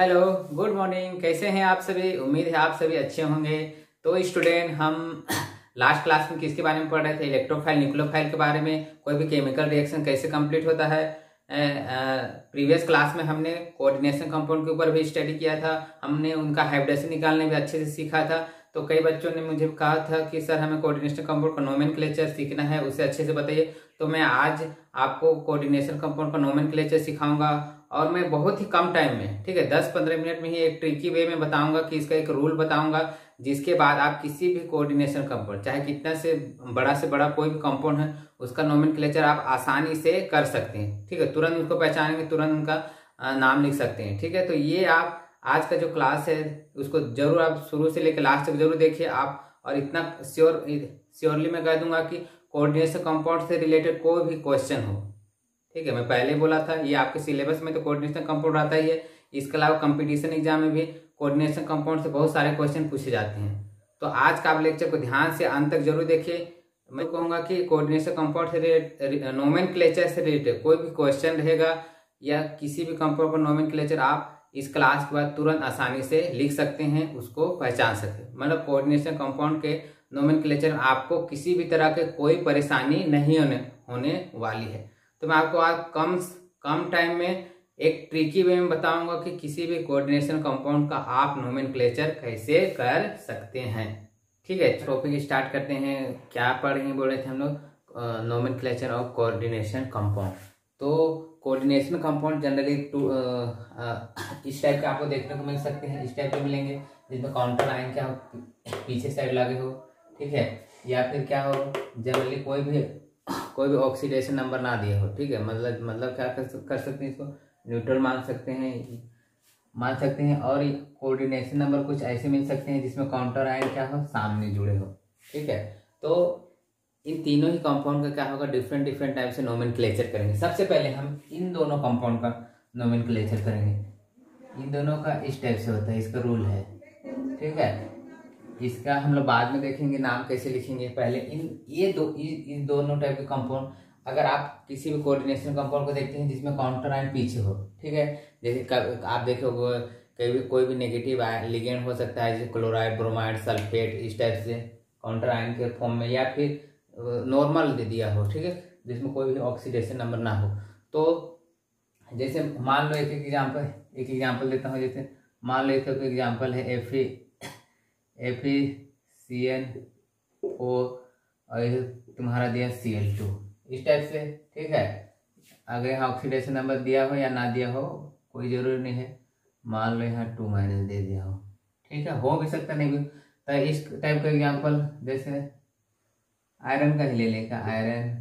Hello, good morning. कैसे हैं आप सभी? उम्मीद है आप सभी अच्छे होंगे। तो स्टूडेंट, हम लास्ट क्लास में किसके बारे में पढ़ रहे थे? इलेक्ट्रोफाइल न्यूक्लियोफाइल के बारे में। कोई भी केमिकल रिएक्शन कैसे कंप्लीट होता है। प्रीवियस क्लास में हमने कोऑर्डिनेशन कंपाउंड के ऊपर भी स्टडी किया था। हमने उनका हाइब्रिडेशन निकालने भी अच्छे से सीखा था। तो कई बच्चों ने मुझे कहा था कि सर हमें कोऑर्डिनेशन कंपाउंड का नोमेनक्लेचर सीखना है, उसे अच्छे से बताइए। तो मैं आज आपको कोऑर्डिनेशन कंपाउंड का नोमेनक्लेचर सिखाऊंगा और मैं बहुत ही कम टाइम में, ठीक है, 10-15 मिनट में ही एक ट्रिकी वे में बताऊंगा कि इसका एक रूल बताऊंगा, जिसके बाद आप किसी भी कोऑर्डिनेशन कंपाउंड, चाहे कितना से बड़ा कोई भी कंपाउंड है, उसका नोमेनक्लेचर आप आसानी से कर सकते हैं। ठीक है, तुरंत उसको पहचानेंगे, तुरंत उनका नाम लिख सकते हैं। ठीक है, तो ये आप आज का जो क्लास है उसको जरूर आप शुरू से लेकर लास्ट तक जरूर देखिए आप। और इतना श्योरली मैं कह दूंगा कि कोऑर्डिनेशन कंपाउंड से रिलेटेड कोई भी क्वेश्चन हो, ठीक है, मैं पहले बोला था ये आपके सिलेबस में तो कोऑर्डिनेशन कंपाउंड आता ही है। इसके अलावा कंपटीशन एग्जाम में भी कोऑर्डिनेशन कंपाउंड से बहुत सारे क्वेश्चन पूछे जाते हैं। तो आज का आप लेक्चर को ध्यान से अंत तक जरूर देखिए। मैं कहूंगा कि कोऑर्डिनेशन कंपाउंड से नोमेनक्लेचर से रिलेटेड कोई भी क्वेश्चन रहेगा या किसी भी कंपाउंड का नोमेनक्लेचर आप इस क्लास के बाद तुरंत आसानी से लिख सकते हैं, उसको पहचान सकते हैं। मतलब कोऑर्डिनेशन कंपाउंड के नोमेनक्लेचर में आपको किसी भी तरह के कोई परेशानी नहीं होने वाली है। तो मैं आपको आज कम टाइम में एक ट्रिकी वे में बताऊंगा कि किसी भी कोऑर्डिनेशन कंपाउंड का आप नोमेनक्लेचर कैसे कर सकते हैं। ठीक है, टॉपिक स्टार्ट करते हैं। क्या पढ़ रहे बोल रहे थे हम लोग? Nomenclature of coordination compound. तो कोऑर्डिनेशन कंपाउंड जनरली इस टाइप के आपको देखने को मिल सकते हैं। इस टाइप के मिलेंगे जिसमें काउंटर आयन क्या हो, पीछे साइड लगे हो, ठीक है, या फिर क्या हो, जनरली कोई भी ऑक्सीडेशन नंबर ना दिया हो। ठीक है, मतलब क्या कर सकते हैं, इसको न्यूट्रल मान सकते हैं। और कोऑर्डिनेशन नंबर कुछ ऐसे मिल सकते हैं जिसमें काउंटर आयन क्या हो, सामने जुड़े हो। ठीक है, तो इन तीनों ही कंपाउंड का क्या होगा, डिफरेंट टाइप से नोमेनक्लेचर करेंगे। सबसे पहले हम इन दोनों कंपाउंड का नोमेनक्लेचर करेंगे। इन दोनों का इस टाइप से होता है, इसका रूल है। ठीक है, इसका हम लोग बाद में देखेंगे नाम कैसे लिखेंगे। पहले इन दोनों टाइप के कंपाउंड, अगर आप किसी भी कोऑर्डिनेशन कंपाउंड को देखते हैं जिसमें काउंटर आयन पीछे हो, ठीक है, जैसे आप देखोगे कोई भी नेगेटिव लिगेंड हो सकता है, जैसे क्लोराइड, ब्रोमाइड, सल्फेट, इस टाइप से काउंटर आयन के फॉर्म में, या फिर नॉर्मल दे दिया हो, ठीक है, जिसमें कोई भी ऑक्सीडेशन नंबर ना हो। तो जैसे मान लो एक एग्जाम्पल देता हूँ। जैसे मान लो एक एग्जाम्पल है FeCN4 और तुम्हारा दिया Cl2, इस टाइप से। ठीक है, अगर यहाँ ऑक्सीडेशन नंबर दिया हो या ना दिया हो कोई जरूरी नहीं है। मान लो यहाँ 2- दे दिया हो, ठीक है, हो भी सकता नहीं भी। तो इस टाइप का एग्जाम्पल जैसे आयरन का ही ले लेगा, आयरन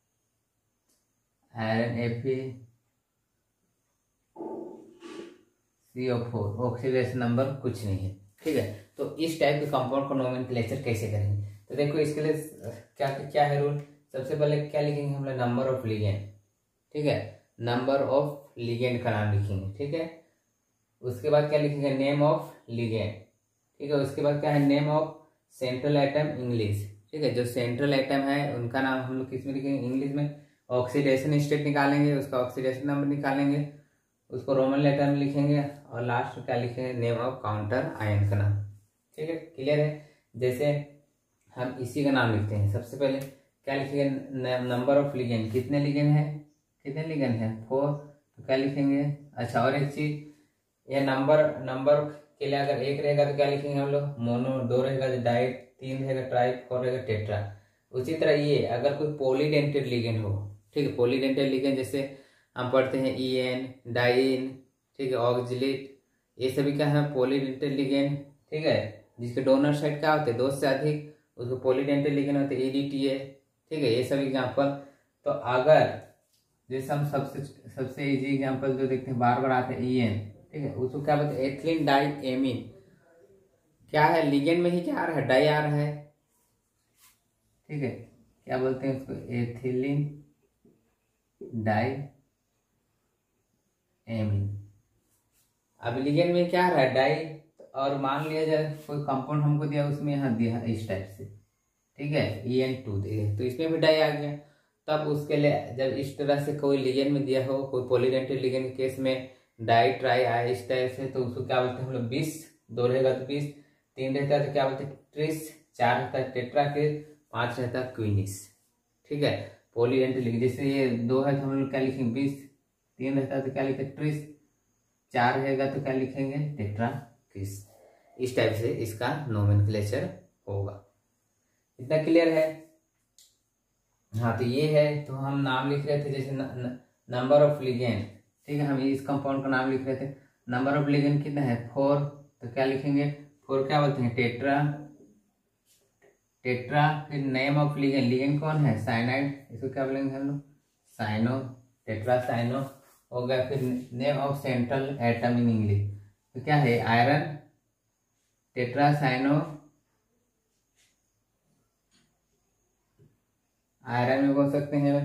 FeCO4, ऑक्सीडेशन नंबर कुछ नहीं है। ठीक है, तो इस टाइप के कंपाउंड को नोमेनक्लेचर कैसे करेंगे? तो देखो इसके लिए क्या है रूल। सबसे पहले क्या लिखेंगे हम लोग? Number of ligand. ठीक है, नंबर ऑफ लिगेंड का नाम लिखेंगे। ठीक है, उसके बाद क्या लिखेंगे? Name of ligand. ठीक है, उसके बाद क्या है? Name of central atom English. ठीक है, जो सेंट्रल एटम है उनका नाम हम लोग किस में लिखेंगे? इंग्लिश में। ऑक्सीडेशन स्टेट निकालेंगे, उसका ऑक्सीडेशन नंबर निकालेंगे, उसको रोमन लेटर में लिखेंगे, और लास्ट में क्या लिखेंगे? नेम ऑफ काउंटर आयन का नाम। ठीक है, क्लियर है? जैसे हम इसी का नाम लिखते हैं। सबसे पहले क्या लिखेंगे? नंबर ऑफ लिगेंड, कितने लिगेंड है? 4। तो क्या लिखेंगे? अच्छा, और एक चीज, यह नंबर के लिए अगर 1 रहेगा तो क्या लिखेंगे हम लोग? मोनो। 2 रहेगा तो डाई, 3 रहेगा ट्राई, 4 रहेगा टेट्रा। उसी तरह ये अगर कोई पॉलीडेंटेड लिगेंड हो, ठीक है, पॉलीडेंटेड लिगेंड जैसे हम पढ़ते हैं EN, डाइन, ठीक है, ऑक्जिलेट, ये सभी क्या है? Polydentate ligand. ठीक है, जिसके डोनर साइड क्या होते हैं? 2 से अधिक, उसको पॉलीडेंटेड लिगेंड होते हैं, EDTA। ठीक है, ये सब एग्जाम्पल। तो अगर जैसे हम सबसे इजी एग्जाम्पल जो देखते हैं बार आते हैं EN, ठीक है, उसको क्या बोलते हैं? Ethylene diamine. क्या है? लिगेंड में ही क्या आ रहा है? डाई आ रहा है। ठीक है, क्या बोलते हैं उसको? Ethylene diamine. अब लिगेंड में क्या आ रहा है? डाई। और मान लिया जाए कोई कंपाउंड हमको दिया, उसमें यहाँ दिया इस टाइप से, ठीक है, EN2 दिया, तो इसमें भी डाई आ गया। तब उसके लिए जब इस तरह से कोई लिगेंड में दिया हो, कोई पॉलीडेंटेड लिगेंड के केस में डाई ट्राई आई इस टाइप से, तो उसको क्या बोलते हैं हम लोग बिस। 2 रहेगा तो बिस, 3 रहता है तो क्या बोलते हैं ट्रिस, 4 रहता है टेट्रा के, 5 रहता है क्वीनिस। ठीक है, पॉलीडेंटल लिख, जैसे ये 2 है तो हम लोग क्या लिखेंगे बिस, 3 रहता है तो क्या लिखेंगे ट्रिस, 4 रहेगा तो क्या लिखेंगे टेट्रा क्विस। इस टाइप से इसका नोमेनक्लेचर होगा। इतना क्लियर है। हाँ तो ये है, तो हम नाम लिख रहे थे जैसे नंबर ऑफ लिगेंड। ठीक है, हम इस कंपाउंड का नाम लिख रहे थे। नंबर ऑफ लिगेंड कितना है 4, तो क्या लिखेंगे 4 क्या बोलते हैं टेट्रा। टेट्रा, फिर नेम ऑफ लिगेंड, लिगेंड कौन है साइनाइड, इसको क्या बोलेंगे हम लोग साइनो, टेट्रा साइनो हो गया। फिर name of central atom in English, तो क्या है आयरन, टेट्रा साइनो, आयरन भी बोल सकते हैं,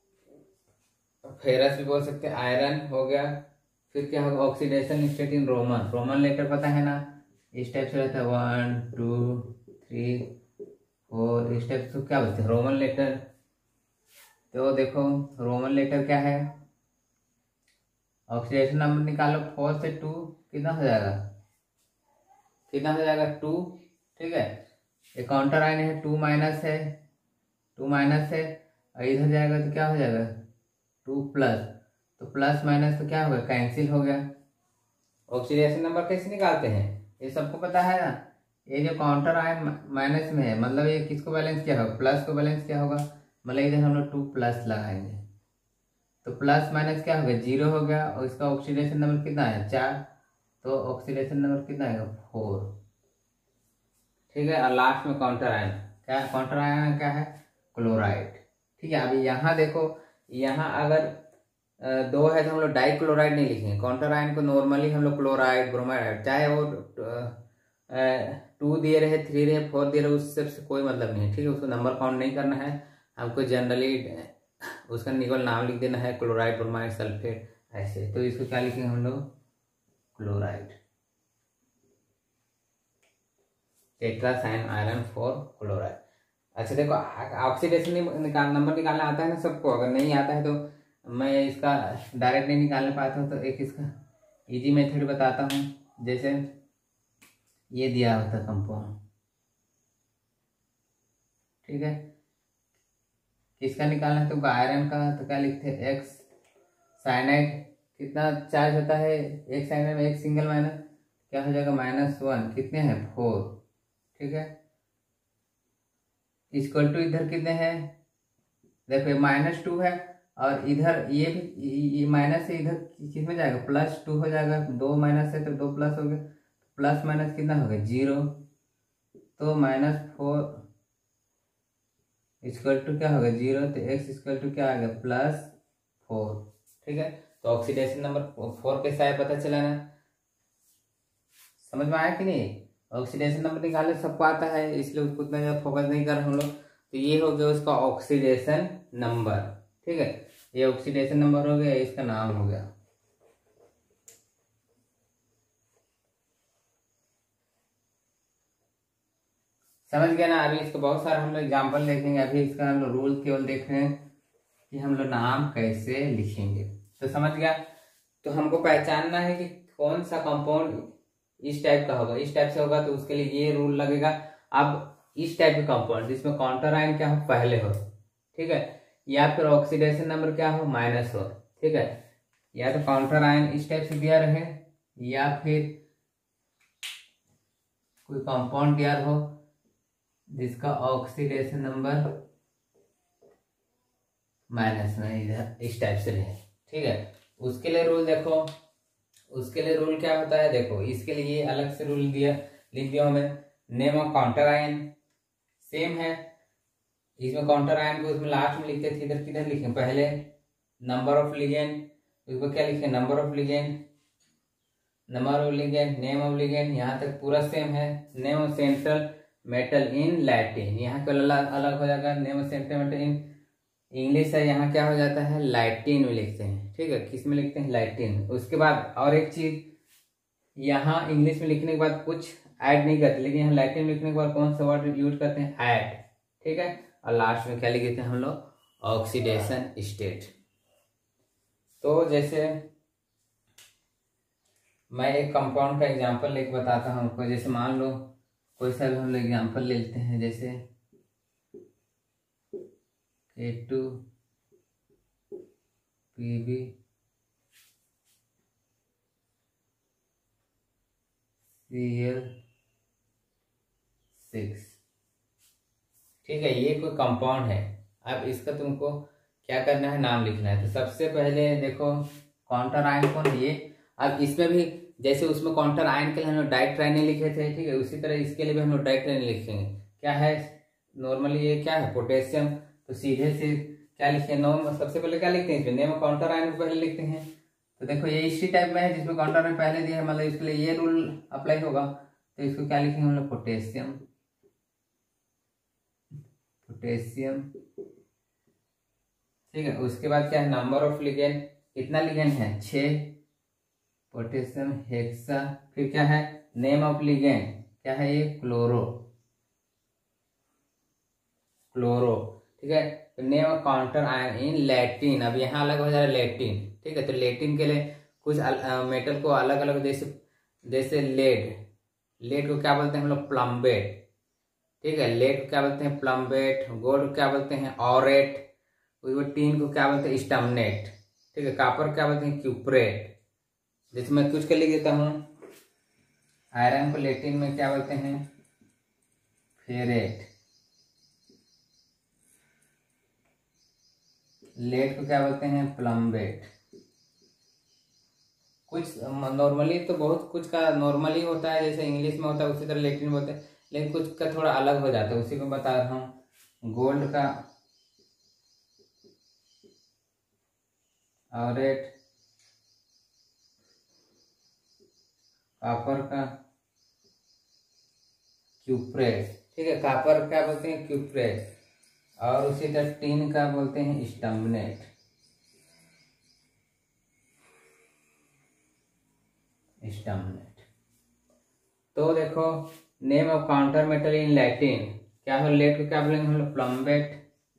फेरस भी बोल सकते हैं, आयरन हो गया। फिर क्या होगा oxidation state in Roman, Roman letter पता है ना, इस टाइप से रहता है 1 2 3 4, इस टाइप से क्या बोलते हैं रोमन लेटर। तो देखो रोमन लेटर क्या है, ऑक्सीडेशन नंबर निकालो 4 से 2 कितना हो जाएगा, कितना हो जाएगा 2। ठीक है, ये काउंटर आयन है 2 माइनस है, 2 माइनस है, और इधर जाएगा तो क्या हो जाएगा 2 प्लस, तो प्लस माइनस तो क्या होगा कैंसिल हो गया। ऑक्सीडेशन नंबर कैसे निकालते हैं ये सबको पता है ना, ये जो काउंटर आयन माइनस में है मतलब ये किसको बैलेंस किया होगा, प्लस को बैलेंस किया होगा, मतलब इधर हम लोग 2 प्लस लगाएंगे, तो प्लस माइनस क्या हो गया 0 हो गया, और इसका ऑक्सीडेशन नंबर कितना है 4, तो ऑक्सीडेशन नंबर कितना आएगा 4। ठीक है, और लास्ट में काउंटर आयन, क्या काउंटर आयन क्या है क्लोराइड। ठीक है, अभी यहाँ देखो, यहाँ अगर 2 है तो हम लोग डाई क्लोराइड नहीं लिखेंगे, काउंटर आयन को नॉर्मली हम लोग क्लोराइड ब्रोमाइड, चाहे वो 2 दिए रहे 3 रहे 4 दिए रहे, उस सबसे कोई मतलब नहीं है। ठीक है, उसको नंबर काउंट नहीं करना है हमको, जनरली उसका निकल नाम लिख देना है क्लोराइड ब्रोमाइड सल्फेट ऐसे, तो इसको क्या लिखेंगे हम लोग क्लोराइड, टेट्रासाइन आयरन 4 क्लोराइड। अच्छा देखो ऑक्सीडेशन नंबर निकालना आता है ना सबको, अगर नहीं आता है तो मैं इसका डायरेक्ट नहीं निकालने पाता हूँ, तो एक इसका इजी मेथड बताता हूँ। जैसे ये दिया होता कंपाउंड, ठीक है, किसका निकालना है तो आयरन का, तो क्या लिखते हैं एक्स साइनाइड, कितना चार्ज होता है एक साइनाइड में, एक सिंगल माइनस क्या हो जाएगा -1, कितने हैं 4। ठीक है, इक्वल टू इधर कितने हैं देखो -2 है, और इधर ये भी माइनस से इधर किस में जाएगा +2 हो जाएगा, 2 माइनस है तो 2 प्लस हो गया, प्लस माइनस कितना हो गया 0, तो -4 इक्वल टू क्या होगा 0, तो x इक्वल टू क्या आ गया +4। ठीक है, तो ऑक्सीडेशन नंबर 4 कैसा है पता चला ना, समझ में आया कि नहीं। ऑक्सीडेशन नंबर निकालने सबको आता है, इसलिए उसको उतना ज्यादा फोकस नहीं कर रहे हम लोग। तो ये हो गया उसका ऑक्सीडेशन नंबर। ठीक है, ये ऑक्सीडेशन नंबर हो गया, इसका नाम हो गया। समझ गया ना। अभी इसको बहुत सारे हम लोग एग्जाम्पल देखेंगे, अभी इसका हम लोग रूल केवल देख रहे हैं कि हम लोग नाम कैसे लिखेंगे। तो समझ गया, तो हमको पहचानना है कि कौन सा कंपाउंड इस टाइप का होगा, इस टाइप से होगा तो उसके लिए ये रूल लगेगा। अब इस टाइप के कंपाउंड जिसमें काउंटर आयन क्या हो पहले हो, ठीक है, या फिर ऑक्सीडेशन नंबर क्या हो माइनस हो, ठीक है, या तो काउंटर आयन इस टाइप से दिया रहे, या फिर कोई कंपाउंड दिया हो जिसका ऑक्सीडेशन नंबर माइनस में इधर इस टाइप से रहे। ठीक है, उसके लिए रूल देखो, उसके लिए रूल क्या होता है देखो, इसके लिए ये अलग से रूल दिया लिख दिया हमें। Name of counter ion same है, इसमें काउंटर आयन को उसमें लास्ट में लिखते थे, इधर किधर लिखे पहले नंबर ऑफ लिगेंड, उसको क्या लिखे number of ligand, number of ligand, name of ligand, यहाँ तक पूरा सेम है। Name of central metal in Latin, यहाँ का अलग हो जाएगा, name of central metal in English है, यहाँ क्या हो जाता है लैटिन में लिखते हैं। ठीक है, किस में लिखते हैं लैटिन। उसके बाद और एक चीज, यहाँ इंग्लिश में लिखने के बाद कुछ ऐड नहीं करते, लेकिन यहाँ लैटिन में लिखने के बाद कौन सा वर्ड यूज करते हैं ऐड। ठीक है, और लास्ट में क्या लिख देते हैं हम लोग ऑक्सीडेशन स्टेट। तो जैसे मैं एक कंपाउंड का एग्जांपल लेके बताता हूँ आपको। जैसे मान लो कोई सा भी हम लोग एग्जांपल ले लेते हैं, जैसे K2Pb Cl6। ठीक है, ये कोई कंपाउंड है। अब इसका तुमको क्या करना है, नाम लिखना है। तो सबसे पहले देखो काउंटर आयन कौन है ये। अब इसमें भी जैसे उसमें काउंटर आयन के लिए हम लोग डाइट्राइनिल लिखे थे, ठीक है, उसी तरह इसके लिए भी हम लोग डाइट्राइनिल लिखेंगे। क्या है, नॉर्मली ये क्या है, पोटेशियम। तो सीधे से क्या लिखे, नॉर्मल सबसे पहले क्या लिखते हैं, इसमें नेम काउंटर आयन पहले लिखते हैं। तो देखो ये इसी टाइप में है जिसमें काउंटर आयन पहले दिया है, मतलब इसके लिए ये रूल अप्लाई होगा। तो इसको क्या लिखेंगे हम लोग, पोटेशियम। ठीक है, उसके बाद क्या है, नंबर ऑफ लिगेंड, कितना लिगेंड है, 6 पोटेशियम हेक्सा। फिर क्या है, नेम ऑफ लिगेंड, क्या है ये, क्लोरो। ठीक है, तो name of counter ion in Latin. अब यहाँ अलग हो जा रहा है लैटिन। ठीक है, तो लैटिन के लिए कुछ मेटल को अलग अलग, जैसे लेड को क्या बोलते हैं हम लोग, प्लम्बेट। ठीक है, लेड को क्या बोलते हैं, प्लम्बेट। गोल्ड को क्या बोलते हैं, ऑरेट। टीन को क्या बोलते हैं, स्टमनेट। ठीक है, कॉपर को क्या बोलते हैं, क्यूप्रेट। जैसे मैं कुछ कर लिख देता हूँ, आयरन को लैटिन में क्या बोलते हैं, फेरेट। लेड को क्या बोलते हैं, प्लम्बेट। कुछ नॉर्मली तो बहुत कुछ का नॉर्मली होता है, जैसे इंग्लिश में होता है उसी तरह लैटिन में होता है, लेकिन कुछ का थोड़ा अलग हो जाता है, उसी को बता रहा हूँ। गोल्ड का ऑरेट, कॉपर का क्यूप्रेट। ठीक है, कॉपर क्या बोलते हैं, क्यूप्रेट। और उसी तरह टीन का बोलते हैं स्टम्बनेट। तो देखो name of counter metal in Latin क्या है, लेड को क्या बोलेंगे हम लोग, प्लम्बेट।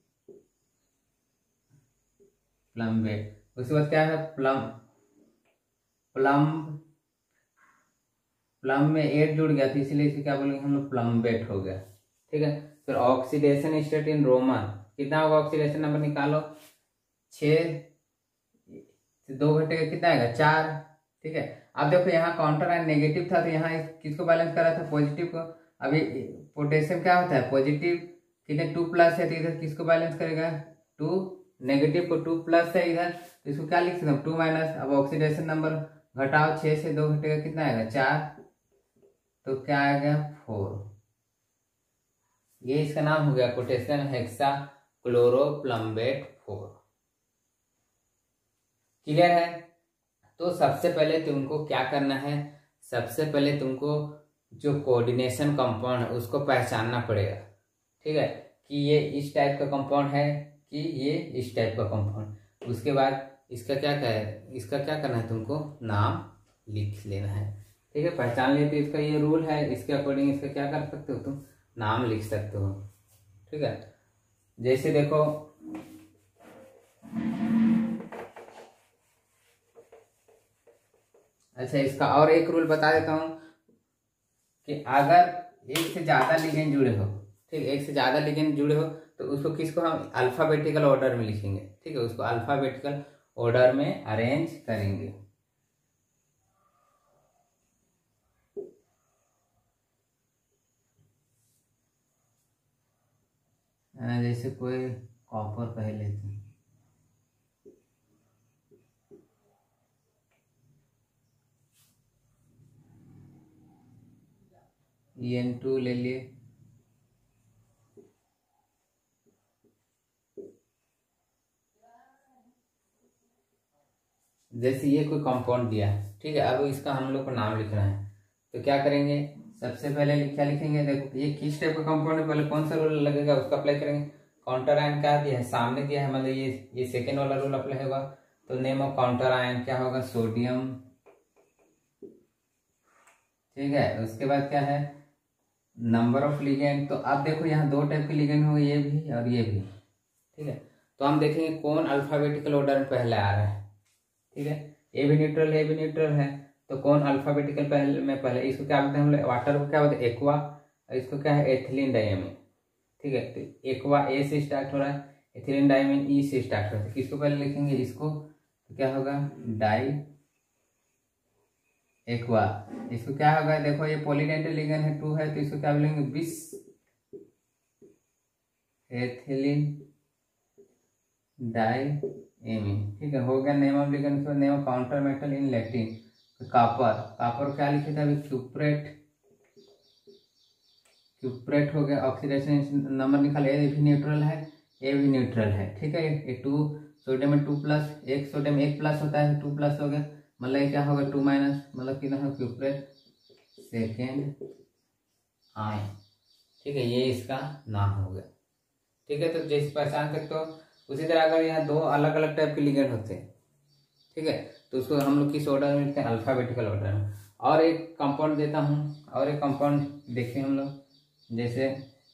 उसके बाद क्या है, प्लम में एट जुड़ गया, तो इसलिए इसे क्या बोलेंगे हम लोग, प्लम्बेट हो गया। ठीक है, फिर ऑक्सीडेशन स्टेट इन रोमन, कितना होगा ऑक्सीडेशन नंबर निकालो, 6 से 2 घटेगा कितना आएगा, 4। ठीक है, अब देखो यहाँ काउंटर आयन नेगेटिव था, तो यहाँ किसको बैलेंस कर रहा था, पॉजिटिव को। अभी पोटेशियम क्या होता है, पॉजिटिव, कितने 2+ है, तो इधर किसको बैलेंस करेगा, 2। नेगेटिव को 2+ है इधर, तो इसको क्या लिख सकते हैं, 2-। अब ऑक्सीडेशन नंबर घटाओ, 6 से 2 घटेगा कितना आएगा, 4। तो क्या आएगा, 4। ये इसका नाम हो गया पोटेशियम हेक्सा क्लोरोप्लम्बेट 4। क्लियर है। तो सबसे पहले तुमको क्या करना है, सबसे पहले तुमको जो कोऑर्डिनेशन कंपाउंड है उसको पहचानना पड़ेगा। ठीक है, कि ये इस टाइप का कंपाउंड है कि ये इस टाइप का कंपाउंड। उसके बाद इसका क्या करना है, तुमको नाम लिख लेना है। ठीक है, पहचान लेते इसका ये रूल है, इसके अकॉर्डिंग इसका क्या कर सकते हो, तुम नाम लिख सकते हो। ठीक है, जैसे देखो अच्छा, इसका और एक रूल बता देता हूं कि अगर एक से ज्यादा लिगेंड जुड़े हो, ठीक, एक से ज्यादा लिगेंड जुड़े हो, तो उसको किसको हम अल्फाबेटिकल ऑर्डर में लिखेंगे। ठीक है, उसको अल्फाबेटिकल ऑर्डर में अरेंज करेंगे। जैसे कोई कॉपर कह लेते हैं, En2 ले लिए। जैसे ये कोई कंपाउंड दिया है, ठीक है, अब इसका हम लोग को नाम लिखना है। तो क्या करेंगे, सबसे पहले क्या लिखेंगे, देखो ये किस टाइप का कंपाउंड है, पहले कौन सा रूल लगेगा उसका अप्लाई करेंगे। काउंटर आयन क्या दिया है, सामने दिया है, मतलब ये सेकेंड वाला रूल अप्लाई होगा। तो नेम ऑफ काउंटर आयन क्या होगा, सोडियम। ठीक है, उसके बाद क्या है, नंबर ऑफ लिगेंड। तो अब देखो यहाँ 2 टाइप के लिगेंड होंगे, ये भी और ये भी। ठीक है, तो हम देखेंगे कौन अल्फाबेटिकल ऑर्डर में पहले आ रहा है। ठीक है, ए भी न्यूट्रल है, ए भी न्यूट्रल है, तो कौन अल्फाबेटिकल पहले इसको क्या बोलते हैं हम लोग, वाटर को क्या बोलते हैं एक्वा, और इसको क्या है एथिलीन डायमीन। ठीक है, तो एक्वा ए से स्टार्ट हो रहा है, एथिलीन डायमीन ई से स्टार्ट हो रहा है। किसको पहले लिखेंगे इसको, तो क्या होगा डाई एक्वा। इसको क्या होगा, देखो ये पॉलीडेंटल लिगेंड है 2 है, तो इसको क्या बोलेंगे बिस एथिलीन डायमीन। ठीक है, हो गया name of ligand, name of counter metal in Latin, तो कापर, कापर क्या लिखे थे अभी क्यूप्रेट, क्यूप्रेट हो गया। ऑक्सीडेशन नंबर निकाल, ए भी न्यूट्रल है, ए भी न्यूट्रल है। ठीक है, ये 2 सोडियम में 2+, एक सोडियम 1+ होता है, 2+ हो गया, मतलब क्या होगा 2-, मतलब कितना है क्यूप्रेट सेकेंड आयन। ठीक है, ये इसका नाम हो गया। ठीक है, तो जैसे पहचान सकते हो, उसी तरह अगर यहाँ 2 अलग अलग टाइप के लिगेंड होते हैं, ठीक है, तो उसको हम लोग किस ऑर्डर में लिखते हैं, अल्फाबेटिकल ऑर्डर में। और एक कंपाउंड देता हूँ, और एक कंपाउंड देखें हम लोग, जैसे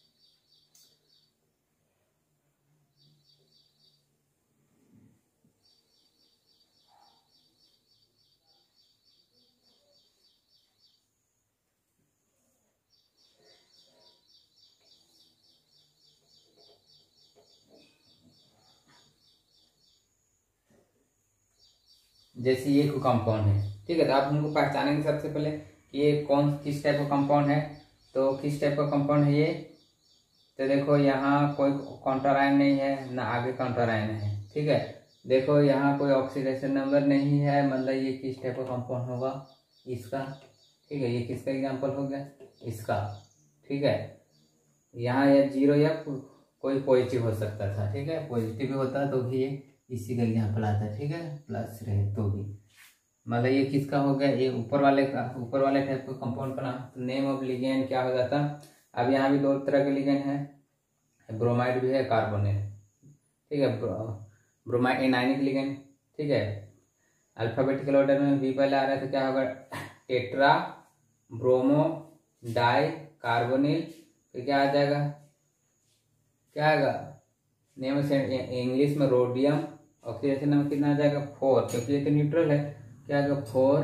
जैसे ये को कंपाउंड है। ठीक है, तो आप हमको पहचानेंगे सबसे पहले कि ये कौन किस टाइप का कंपाउंड है। तो किस टाइप का कंपाउंड है ये, तो देखो यहाँ कोई काउंटर आयन नहीं है, ना आगे काउंटर आयन है। ठीक है, देखो यहाँ कोई ऑक्सीडेशन नंबर नहीं है, मतलब ये किस टाइप का कंपाउंड होगा, इसका। ठीक है, ये किसका एग्जांपल हो गया, इसका। ठीक है, यहाँ या 0 या कोई पॉजिटिव हो सकता था। ठीक है, पॉजिटिव भी होता है तो भी ये इसी का एग्जांपल आता है। ठीक है, प्लस रहे तो भी, मतलब ये किसका हो गया, ये ऊपर वाले टाइप का कंपाउंड का नाम। नेम ऑफ लिगेंड क्या हो जाता, अब यहाँ भी 2 तरह के लिगेंड है, ब्रोमाइड भी है, कार्बोनेट। ठीक है, ब्रोमाइड एनायनिक लिगेंड। ठीक है, अल्फाबेटिकल ऑर्डर में बी पहले आ रहा है, तो क्या होगा टेट्रा ब्रोमो डाई कार्बोनिल, तो क्या आ जाएगा, क्या आएगा नेम इंग्लिश में रोडियम। ऑक्सीडेशन नंबर कितना आ जाएगा 4, क्योंकि ये तो न्यूट्रल है, क्या आएगा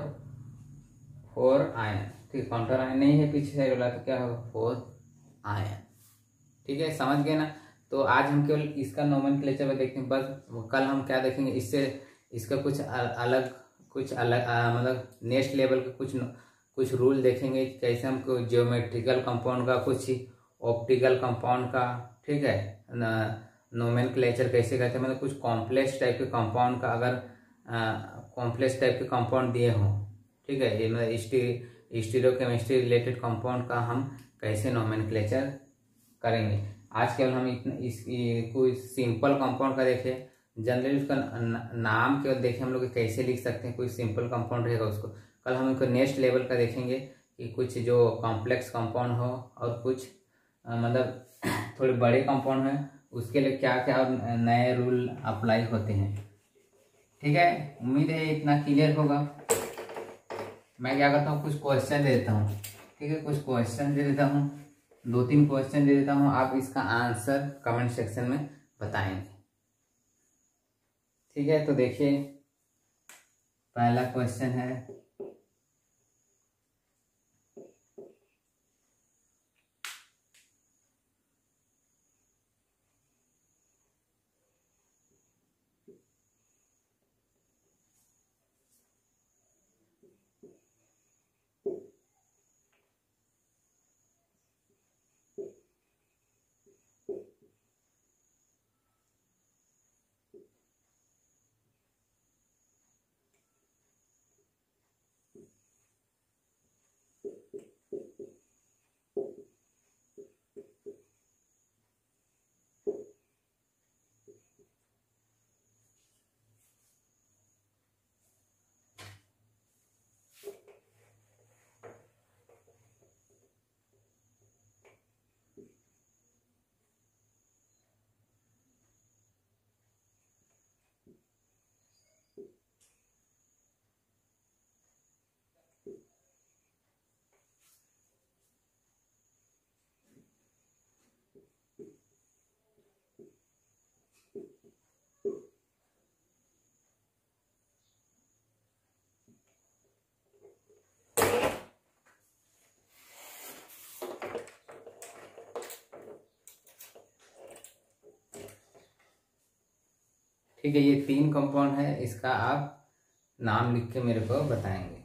4 आयन। ठीक, काउंटर आयन नहीं है पीछे साइड वाला, तो क्या होगा 4 आयन। ठीक है, समझ गए ना। तो आज हम केवल इसका नोमेनक्लेचर में देखेंगे, बस कल हम क्या देखेंगे, इससे इसका कुछ अलग मतलब नेक्स्ट लेवल के कुछ रूल देखेंगे, कैसे हमको ज्योमेट्रिकल कंपाउंड का, कुछ ऑप्टिकल कंपाउंड का, ठीक है, नोमेनक्लेचर कैसे करते हैं, मतलब कुछ कॉम्प्लेक्स टाइप के कंपाउंड का, अगर कॉम्प्लेक्स टाइप के कंपाउंड दिए हों, ठीक है, ये मतलब स्टीरियोकेमिस्ट्री रिलेटेड कंपाउंड का हम कैसे नोमेनक्लेचर करेंगे। आज केवल हम इतना कोई सिंपल कंपाउंड का देखें, जनरली उसका नाम केवल देखें हम लोग कैसे लिख सकते हैं, कोई सिंपल कंपाउंड रहेगा उसको। कल हम इनको नेक्स्ट लेवल का देखेंगे कि कुछ जो कॉम्प्लेक्स कंपाउंड हो, और कुछ मतलब थोड़े बड़े कंपाउंड हैं, उसके लिए क्या क्या नए रूल अप्लाई होते हैं। ठीक है, उम्मीद है इतना क्लियर होगा। मैं क्या करता हूँ, कुछ क्वेश्चन दे देता हूँ। ठीक है, कुछ क्वेश्चन दे देता हूँ, 2-3 क्वेश्चन दे देता हूँ, आप इसका आंसर कमेंट सेक्शन में बताएंगे। ठीक है, तो देखिए पहला क्वेश्चन है, ठीक है, ये 3 कंपाउंड है, इसका आप नाम लिख के मेरे को बताएंगे।